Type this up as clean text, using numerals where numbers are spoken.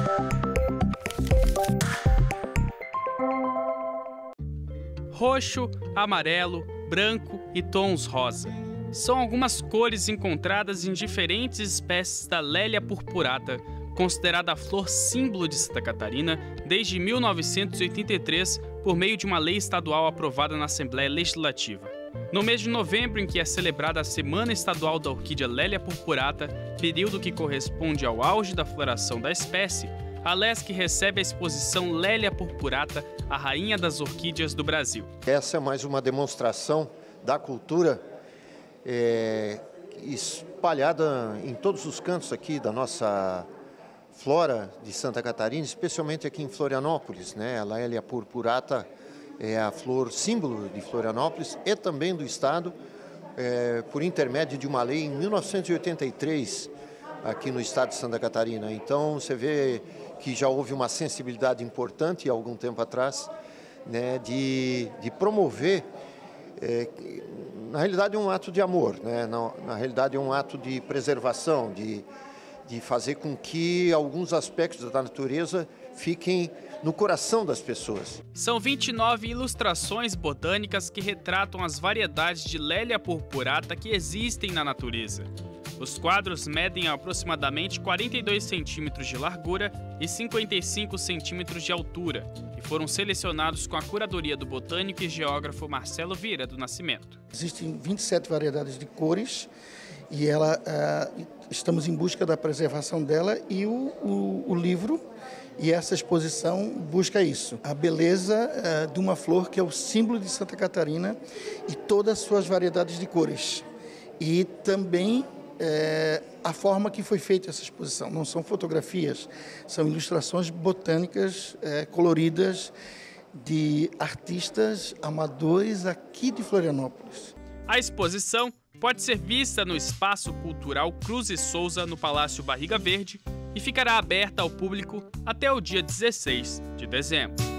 Roxo, amarelo, branco e tons rosa. São algumas cores encontradas em diferentes espécies da Lélia purpurata, considerada a flor símbolo de Santa Catarina desde 1983 por meio de uma lei estadual aprovada na Assembleia Legislativa. No mês de novembro, em que é celebrada a Semana Estadual da Orquídea Lélia purpurata, período que corresponde ao auge da floração da espécie, a LESC recebe a exposição Lélia purpurata, a rainha das orquídeas do Brasil. Essa é mais uma demonstração da cultura espalhada em todos os cantos aqui da nossa flora de Santa Catarina, especialmente aqui em Florianópolis, né? A Lélia purpurata é a flor símbolo de Florianópolis e também do estado, por intermédio de uma lei em 1983, aqui no estado de Santa Catarina. Então você vê que já houve uma sensibilidade importante há algum tempo atrás, né, de promover, na realidade é um ato de amor, né? Na realidade é um ato de preservação, de fazer com que alguns aspectos da natureza fiquem no coração das pessoas. São 29 ilustrações botânicas que retratam as variedades de Lélia purpurata que existem na natureza. Os quadros medem aproximadamente 42 centímetros de largura e 55 centímetros de altura e foram selecionados com a curadoria do botânico e geógrafo Marcelo Vieira do Nascimento. Existem 27 variedades de cores e estamos em busca da preservação dela, e o livro e essa exposição busca isso. A beleza de uma flor que é o símbolo de Santa Catarina e todas as suas variedades de cores. E também a forma que foi feita essa exposição. Não são fotografias, são ilustrações botânicas coloridas de artistas amadores aqui de Florianópolis. A exposição pode ser vista no Espaço Cultural Cruz e Souza, no Palácio Barriga Verde, e ficará aberta ao público até o dia 16 de dezembro.